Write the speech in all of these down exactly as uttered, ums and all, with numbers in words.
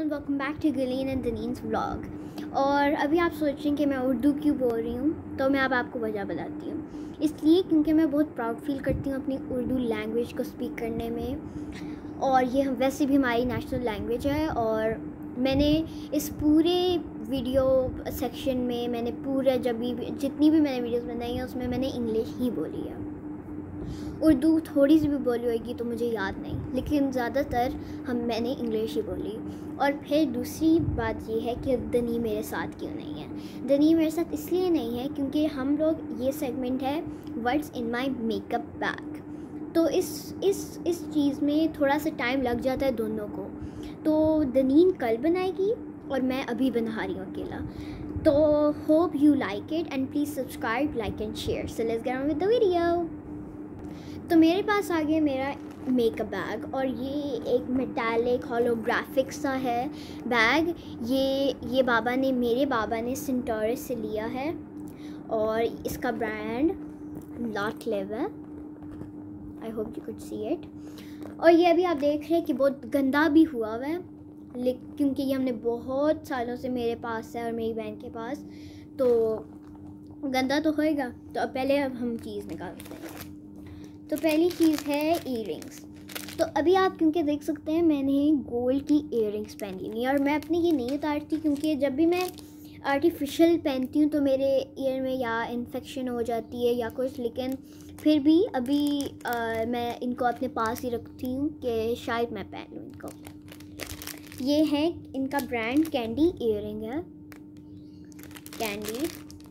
Welcome back to गलीन and दनीन्स vlog. और अभी आप सोच रहे हैं कि मैं उर्दू क्यों बोल रही हूँ, तो मैं अब आपको वजह बताती हूँ। इसलिए क्योंकि मैं बहुत प्राउड फील करती हूँ अपनी उर्दू लैंग्वेज को स्पीक करने में, और ये वैसे भी हमारी नेशनल लैंग्वेज है। और मैंने इस पूरे वीडियो सेक्शन में मैंने पूरे जब भी जितनी भी मैंने वीडियोस बनाई हैं उसमें मैंने इंग्लिश ही बोली है। उर्दू थोड़ी सी भी बोली होगी तो मुझे याद नहीं, लेकिन ज़्यादातर हम मैंने इंग्लिश ही बोली। और फिर दूसरी बात ये है कि दनी मेरे साथ क्यों नहीं है। दनी मेरे साथ इसलिए नहीं है क्योंकि हम लोग ये सेगमेंट है what's in my makeup bag, तो इस इस इस चीज़ में थोड़ा सा टाइम लग जाता है दोनों को। तो दनीन कल बनाएगी और मैं अभी बना रही हूँ अकेला। तो hope you like it and please subscribe, like and share. So let's get on with the video. तो मेरे पास आ गया मेरा मेकअप बैग, और ये एक मेटालिक होलोग्राफिक सा है बैग। ये ये बाबा ने मेरे बाबा ने सेंटोरस से लिया है, और इसका ब्रांड लॉट लिव है। I hope you could see it. और ये अभी आप देख रहे हैं कि बहुत गंदा भी हुआ हुआ है, लेकिन क्योंकि ये हमने बहुत सालों से मेरे पास है और मेरी बहन के पास, तो गंदा तो होएगा। तो अब पहले अब हम चीज़ निकालते हैं। तो पहली चीज़ है ईयरिंग्स। तो अभी आप क्योंकि देख सकते हैं मैंने गोल्ड की ईयरिंग्स पहनी हुई, और मैं अपनी ये नहीं उतारती क्योंकि जब भी मैं आर्टिफिशियल पहनती हूँ तो मेरे ईयर में या इन्फेक्शन हो जाती है या कुछ, लेकिन फिर भी अभी आ, मैं इनको अपने पास ही रखती हूँ कि शायद मैं पहन लूँ इनको। ये है इनका ब्रांड कैंडी ईयरिंग है, कैंडी।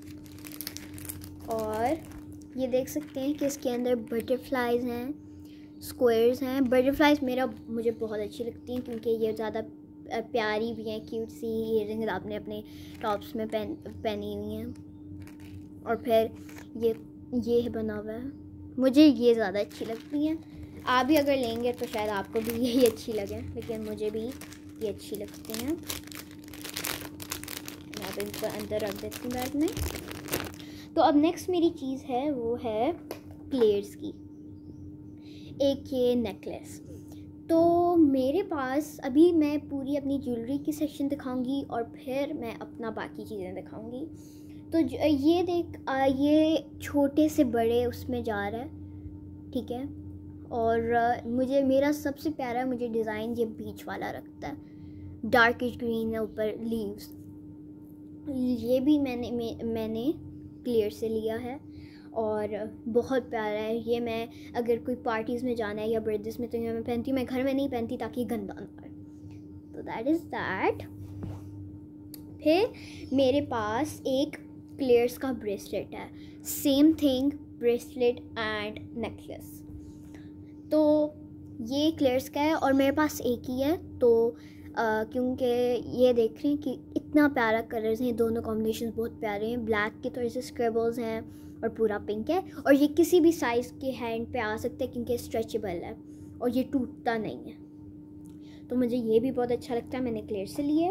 और ये देख सकते हैं कि इसके अंदर बटरफ्लाइज हैं, स्क्वायर्स हैं। बटरफ्लाइज मेरा मुझे बहुत अच्छी लगती हैं क्योंकि ये ज़्यादा प्यारी भी हैं, क्यूट सी ईयरिंग्स आपने अपने टॉप्स में पहन पहनी हुई हैं। और फिर ये ये बना हुआ है, मुझे ये ज़्यादा अच्छी लगती हैं। आप भी अगर लेंगे तो शायद आपको भी यही अच्छी लगे, लेकिन मुझे भी ये अच्छी लगती हैं। मैं अब इनको अंदर रख देती हूँ बैग में। तो अब नेक्स्ट मेरी चीज़ है वो है क्लेयर्स की एक ये नेकलेस। तो मेरे पास अभी मैं पूरी अपनी ज्वेलरी की सेक्शन दिखाऊंगी और फिर मैं अपना बाकी चीज़ें दिखाऊंगी। तो ये देख आ, ये छोटे से बड़े उसमें जा रहा है, ठीक है। और आ, मुझे मेरा सबसे प्यारा मुझे डिज़ाइन ये बीच वाला रखता है, डार्किश ग्रीन है ऊपर लीव्स। ये भी मैंने मैं, मैंने क्लियर से लिया है और बहुत प्यारा है ये। मैं अगर कोई पार्टीज़ में जाना है या बर्थडेज में तो ये मैं पहनती हूँ, मैं घर में नहीं पहनती ताकि गंदा ना आए। तो दैट इज़ दैट। फिर मेरे पास एक क्लियर्स का ब्रेसलेट है, same thing, bracelet and necklace. तो ये क्लियर्स का है और मेरे पास एक ही है। तो Uh, क्योंकि ये देख रहे हैं कि इतना प्यारा कलर्स हैं, दोनों कॉम्बिनेशन बहुत प्यारे हैं। ब्लैक के थोड़े से स्क्रिबल्स हैं और पूरा पिंक है, और ये किसी भी साइज़ के हैंड पे आ सकते हैं क्योंकि स्ट्रेचेबल है और ये टूटता नहीं है। तो मुझे ये भी बहुत अच्छा लगता है, मैंने क्लियर से लिए।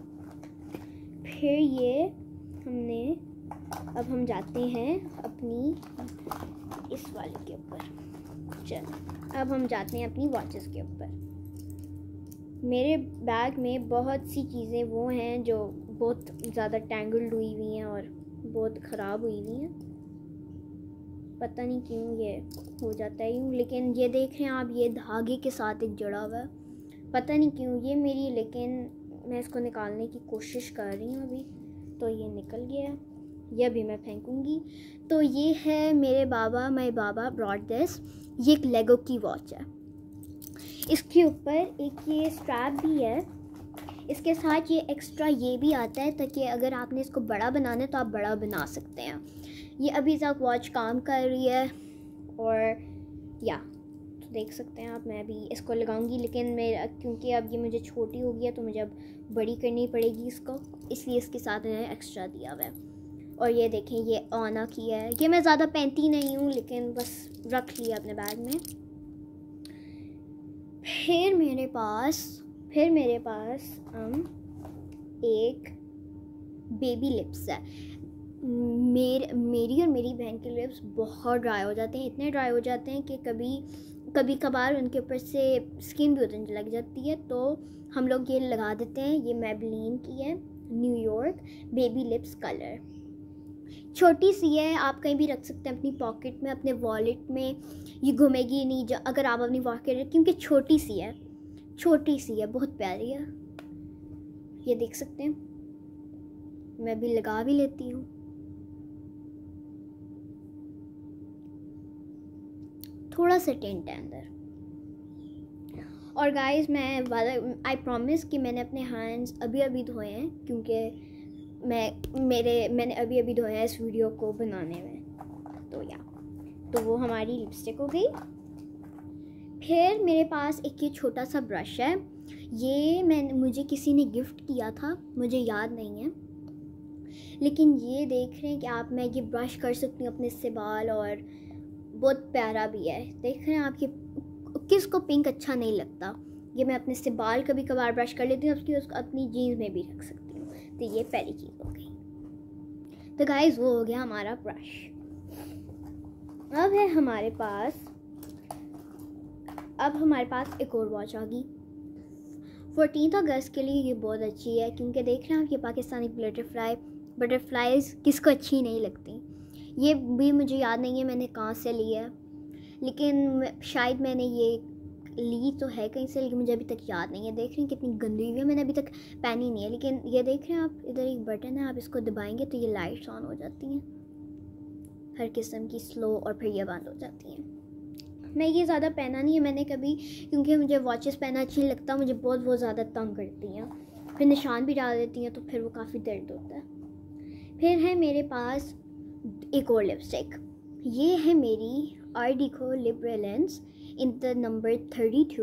फिर ये हमने अब हम जाते हैं अपनी इस वाले के ऊपर। चल अब हम जाते हैं अपनी वॉचेस के ऊपर। मेरे बैग में बहुत सी चीज़ें वो हैं जो बहुत ज़्यादा टैंगल्ड हुई हुई हैं और बहुत ख़राब हुई हुई हैं। पता नहीं क्यों ये हो जाता है यूँ, लेकिन ये देख रहे हैं आप, ये धागे के साथ एक जड़ा हुआ है। पता नहीं क्यों ये मेरी, लेकिन मैं इसको निकालने की कोशिश कर रही हूँ अभी। तो ये निकल गया, ये अभी मैं फेंकूँगी। तो ये है मेरे बाबा, माय बाबा ब्रॉट दिस। ये एक लेगो की वॉच है। इसके ऊपर एक ये स्ट्रैप भी है, इसके साथ ये एक्स्ट्रा ये भी आता है ताकि अगर आपने इसको बड़ा बनाना है तो आप बड़ा बना सकते हैं। ये अभी तक वॉच काम कर रही है, और या तो देख सकते हैं आप, मैं अभी इसको लगाऊंगी, लेकिन मेरा क्योंकि अब ये मुझे छोटी हो गई है तो मुझे अब बड़ी करनी पड़ेगी इसको, इसलिए इसके साथ मैंने एक्स्ट्रा दिया हुआ है। और ये देखें ये ऑना की है, ये मैं ज़्यादा पहनती नहीं हूँ लेकिन बस रख लिया अपने बैग में। फिर मेरे पास फिर मेरे पास um, एक बेबी लिप्स है। मेर मेरी और मेरी बहन के लिप्स बहुत ड्राई हो जाते हैं, इतने ड्राई हो जाते हैं कि कभी कभी कभार उनके ऊपर से स्किन भी उतरने लग जाती है, तो हम लोग ये लगा देते हैं। ये मैबलिन की है, न्यूयॉर्क बेबी लिप्स कलर। छोटी सी है, आप कहीं भी रख सकते हैं, अपनी पॉकेट में, अपने वॉलेट में। ये घूमेगी नहीं जो अगर आप अपनी पॉकेट, क्योंकि छोटी सी है, छोटी सी है, बहुत प्यारी है। ये देख सकते हैं, मैं भी लगा भी लेती हूँ। थोड़ा सा टेंट है अंदर। और गाइस मैं वाला आई प्रॉमिस कि मैंने अपने हैंड्स अभी अभी धोए हैं, क्योंकि मैं मेरे मैंने अभी अभी धोए हैं इस वीडियो को बनाने में। तो या तो वो हमारी लिपस्टिक हो गई। फिर मेरे पास एक ये छोटा सा ब्रश है, ये मैंने मुझे किसी ने गिफ्ट किया था, मुझे याद नहीं है, लेकिन ये देख रहे हैं कि आप, मैं ये ब्रश कर सकती हूँ अपने से बाल, और बहुत प्यारा भी है। देख रहे हैं आप, ये किसको पिंक अच्छा नहीं लगता। ये मैं अपने से बाल कभी कभार ब्रश कर लेती हूँ, उसकी उसको अपनी जीन्स में भी रख सकती हूँ। तो ये पहली चीज़ हो गई। तो गाइस वो हो गया हमारा ब्रश। अब है हमारे पास अब हमारे पास एक और वॉच आ गई। फोर्टीन अगस्त के लिए ये बहुत अच्छी है, क्योंकि देख रहे हैं आप, ये पाकिस्तानी बटरफ्लाई बटरफ्लाइज किसको अच्छी नहीं लगती। ये भी मुझे याद नहीं है मैंने कहाँ से ली है, लेकिन शायद मैंने ये ली तो है कहीं से, लेकिन मुझे अभी तक याद नहीं है। देख रहे हैं कितनी गंदी हुई है, मैंने अभी तक पहनी नहीं है। लेकिन ये देख रहे हैं आप, इधर एक बटन है, आप इसको दबाएंगे तो ये लाइट्स ऑन हो जाती हैं हर किस्म की, स्लो, और फिर ये बंद हो जाती हैं। मैं ये ज़्यादा पहना नहीं है मैंने कभी, क्योंकि मुझे वॉचेस पहना अच्छी नहीं लगता, मुझे बहुत बहुत ज़्यादा तंग करती हैं, फिर निशान भी डाल देती हैं, तो फिर वो काफ़ी दर्द होता है। फिर है मेरे पास एक और लिपस्टिक, ये है मेरी Art Deco lip brilliance in the number thirty two.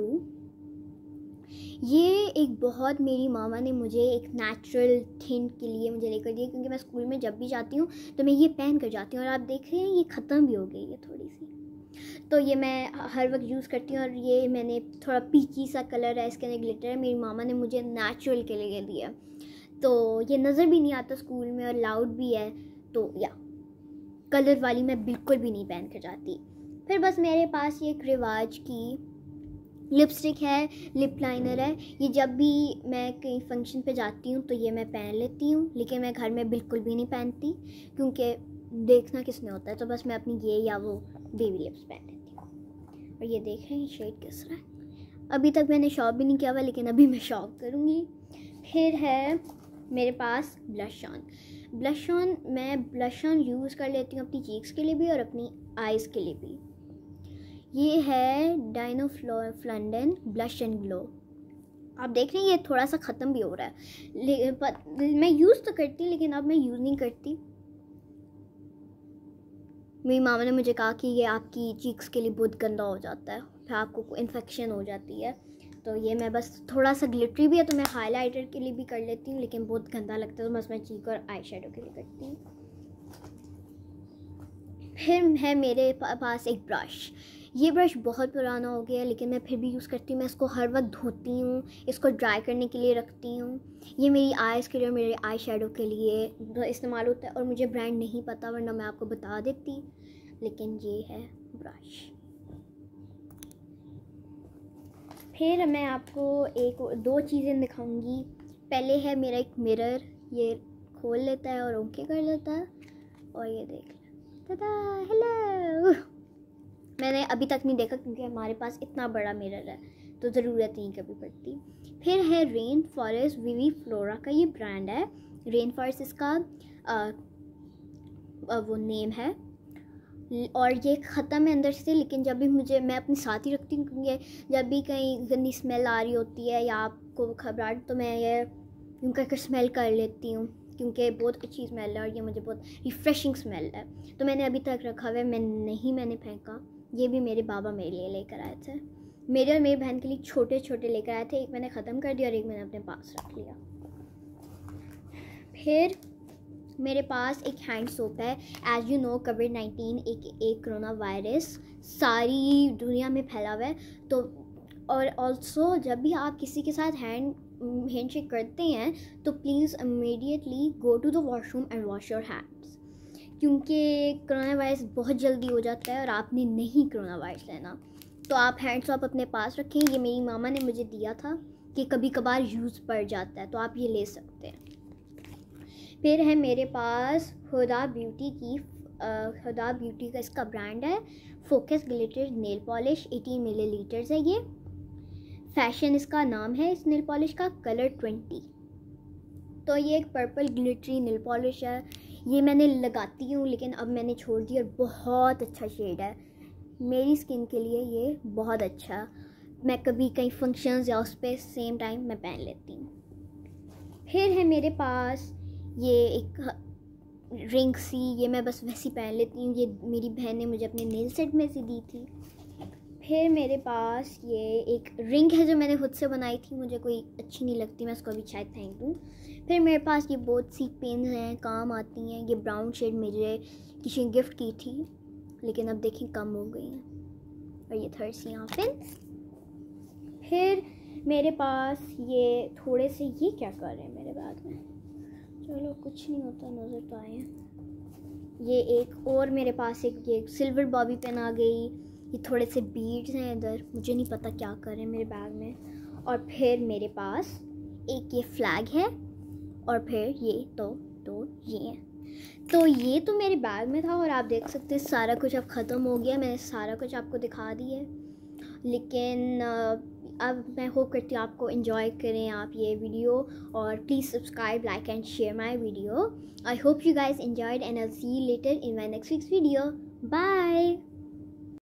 ये एक बहुत, मेरी मामा ने मुझे एक नेचुरल थिंट के लिए मुझे लेकर दिया, क्योंकि मैं स्कूल में जब भी जाती हूँ तो मैं ये पहन कर जाती हूँ। और आप देख रहे हैं ये ख़त्म भी हो गई है थोड़ी सी, तो ये मैं हर वक्त यूज़ करती हूँ। और ये मैंने थोड़ा पीची सा कलर है, इसके अंदर ग्लिटर है, मेरी मामा ने मुझे नेचुरल के लिए दिया, तो ये नज़र भी नहीं आता स्कूल में, और लाउड भी है। तो या कलर वाली मैं बिल्कुल भी नहीं पहन कर जाती। फिर बस मेरे पास ये एक रिवाज की लिपस्टिक है, लिप लाइनर है। ये जब भी मैं कहीं फंक्शन पे जाती हूँ तो ये मैं पहन लेती हूँ, लेकिन मैं घर में बिल्कुल भी नहीं पहनती, क्योंकि देखना किसने होता है। तो बस मैं अपनी ये या वो बेबी लिप्स पहन लेती हूँ। और ये देख रहे हैं शेड किस तरह है। अभी तक मैंने शॉप भी नहीं किया हुआ, लेकिन अभी मैं शॉप करूँगी। फिर है मेरे पास ब्लश ऑन। ब्लश ऑन मैं ब्लश ऑन यूज़ कर लेती हूँ अपनी चीक्स के लिए भी और अपनी आइज़ के लिए भी। ये है डाइनो फ्लंडन ब्लश एंड ग्लो। आप देख रहे हैं ये थोड़ा सा ख़त्म भी हो रहा है, मैं यूज़ तो करती लेकिन अब मैं यूज़ नहीं करती। मेरी मामा ने मुझे कहा कि ये आपकी चीक्स के लिए बहुत गंदा हो जाता है, फिर आपको इन्फेक्शन हो जाती है। तो ये मैं बस थोड़ा सा ग्लिटरी भी है तो मैं हाइलाइटर के लिए भी कर लेती हूँ, लेकिन बहुत गंदा लगता है तो बस मैं चीक और आई शेडो के लिए करती हूँ। फिर है मेरे पास एक ब्रश। ये ब्रश बहुत पुराना हो गया है, लेकिन मैं फिर भी यूज़ करती हूँ। मैं इसको हर वक्त धोती हूँ, इसको ड्राई करने के लिए रखती हूँ। ये मेरी आइज़ के लिए और मेरे आई शेडो के लिए इस्तेमाल होता है, और मुझे ब्रांड नहीं पता वरना मैं आपको बता देती, लेकिन ये है ब्रश। फिर मैं आपको एक दो चीज़ें दिखाऊंगी। पहले है मेरा एक मिरर, ये खोल लेता है और ओके कर लेता है, और ये देख लेता, हेलो। मैंने अभी तक नहीं देखा क्योंकि हमारे पास इतना बड़ा मिरर है तो ज़रूरत नहीं कभी पड़ती। फिर है रेन फॉरेस्ट विवी फ्लोरा का, ये ब्रांड है। रेन फॉरेस्ट इसका आ, आ, वो नेम है, और ये ख़त्म है अंदर से, लेकिन जब भी मुझे, मैं अपने साथ ही रखती हूँ, क्योंकि जब भी कहीं गंदी स्मेल आ रही होती है या आपको घबराहट, तो मैं ये यूँ करके स्मेल कर लेती हूँ, क्योंकि बहुत अच्छी स्मेल है और ये मुझे बहुत रिफ़्रेशिंग स्मेल है। तो मैंने अभी तक रखा हुआ है, मैं नहीं मैंने फेंका। ये भी मेरे बाबा मेरे लिए लेकर आए थे, मेरे और मेरी बहन के लिए छोटे छोटे लेकर आए थे। एक मैंने ख़त्म कर दिया और एक मैंने अपने पास रख लिया। फिर मेरे पास एक हैंड सोप है। As you know COVID nineteen एक एक कोरोना वायरस सारी दुनिया में फैला हुआ है, तो और ऑल्सो जब भी आप किसी के साथ हैंड हैंड शेक करते हैं तो please immediately go to the washroom and wash your hands, क्योंकि कोरोना वायरस बहुत जल्दी हो जाता है और आपने नहीं कोरोना वायरस लेना। तो आप हैंड सॉप अपने पास रखें। ये मेरी मामा ने मुझे दिया था कि कभी कभार यूज़ पड़ जाता है, तो आप ये ले सकते हैं। फिर है मेरे पास हुदा ब्यूटी की हुदा ब्यूटी का इसका ब्रांड है focus glitter nail polish, eighteen millilitres है ये। फैशन इसका नाम है इस नेल पॉलिश का, कलर ट्वेंटी। तो ये एक पर्पल ग्लिटरी नेल पॉलिश है। ये मैंने लगाती हूँ लेकिन अब मैंने छोड़ दी, और बहुत अच्छा शेड है मेरी स्किन के लिए, ये बहुत अच्छा। मैं कभी कहीं फंक्शंस या उस पर सेम टाइम मैं पहन लेती हूँ। फिर है मेरे पास ये एक रिंग सी, ये मैं बस वैसी पहन लेती हूँ, ये मेरी बहन ने मुझे अपने नेल सेट में से दी थी। फिर मेरे पास ये एक रिंग है जो मैंने खुद से बनाई थी, मुझे कोई अच्छी नहीं लगती, मैं इसको अभी शायद फेंक दूँ। फिर मेरे पास ये बहुत सी पेन्स हैं, काम आती हैं। ये ब्राउन शेड मुझे किसी ने गिफ्ट की थी लेकिन अब देखिए कम हो गई हैं। और ये थर्ड यहाँ पेन्स। फिर मेरे पास ये थोड़े से, ये क्या कर रहे हैं मेरे बैग में, चलो कुछ नहीं होता, नज़र तो आए हैं। ये एक और मेरे पास एक ये सिल्वर बॉबी पेन आ गई। ये थोड़े से बीड्स हैं इधर, मुझे नहीं पता क्या कर रहे हैं मेरे बैग में। और फिर मेरे पास एक ये फ्लैग है, और फिर ये तो तो ये है। तो ये तो मेरे बैग में था, और आप देख सकते हैं सारा कुछ अब ख़त्म हो गया। मैंने सारा कुछ आपको दिखा दिया है, लेकिन अब मैं होप करती हूँ आपको एंजॉय करें आप ये वीडियो। और please subscribe, like and share my video. I hope you guys enjoyed and I will see you later in my next week's video. Bye.